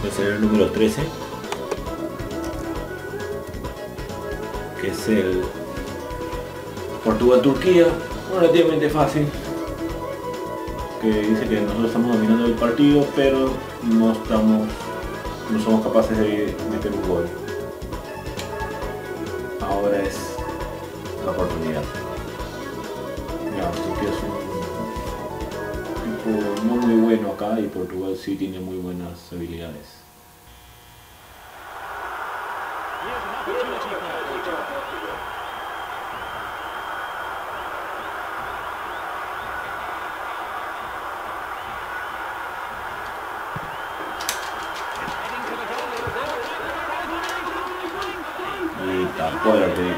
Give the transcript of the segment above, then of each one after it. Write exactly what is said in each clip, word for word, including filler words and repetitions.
Va a ser el número trece, que es el Portugal-Turquía, relativamente fácil, que dice que nosotros estamos dominando el partido, pero no estamos, no somos capaces de meter un gol. Ahora es la oportunidad. Ya, Turquía es un equipo no muy bueno acá y Portugal sí tiene muy buenas habilidades. Y tapó el arquero.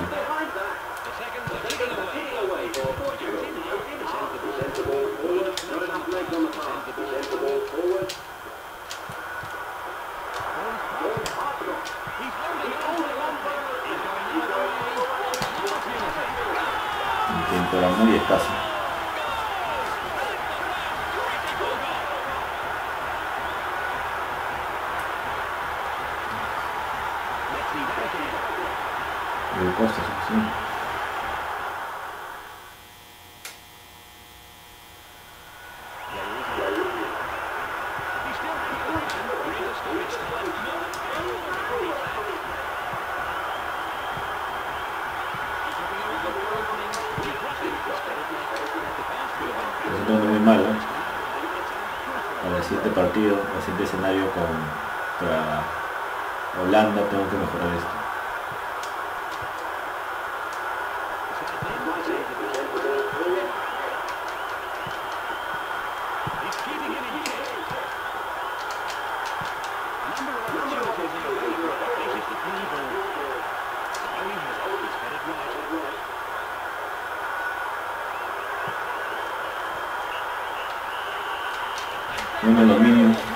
El tiempo era muy escaso. De Costa, sí. Resultando muy malo para el siguiente partido, el siguiente escenario contra Holanda. Tengo que mejorar esto. Bueno, el dominio